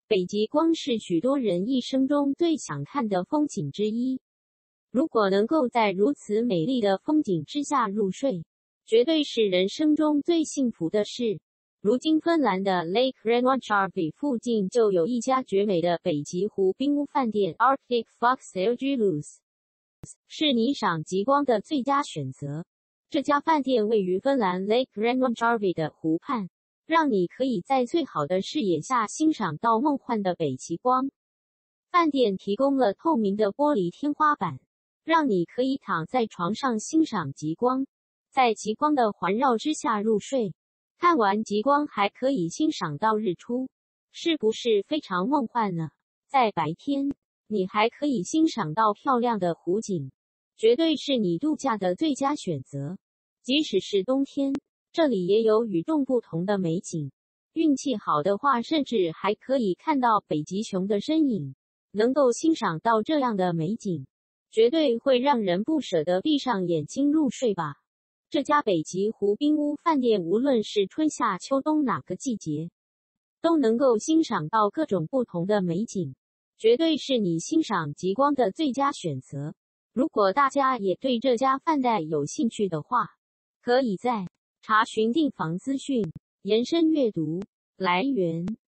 北极光是许多人一生中最想看的风景之一。如果能够在如此美丽的风景之下入睡，绝对是人生中最幸福的事。如今芬兰的 Lake Reunjärvi 附近就有一家绝美的北极湖冰屋饭店 Arctic Fox Ilgelus， 是你赏极光的最佳选择。这家饭店位于芬兰 Lake Reunjärvi 的湖畔，让你可以在最好的视野下欣赏到梦幻的北极光。饭店提供了透明的玻璃天花板，让你可以躺在床上欣赏极光，在极光的环绕之下入睡。看完极光还可以欣赏到日出，是不是非常梦幻呢？在白天，你还可以欣赏到漂亮的湖景，绝对是你度假的最佳选择。即使是冬天，这里也有与众不同的美景。运气好的话，甚至还可以看到北极熊的身影。能够欣赏到这样的美景，绝对会让人不舍得闭上眼睛入睡吧。这家北极湖冰屋饭店无论是春夏秋冬哪个季节，都能够欣赏到各种不同的美景，绝对是你欣赏极光的最佳选择。如果大家也对这家饭店有兴趣的话，可以在查询订房资讯，延伸阅读。来源